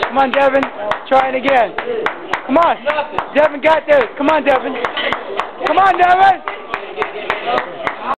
Come on, Devin. Try it again. Come on. Devin got this. Come on, Devin. Come on, Devin.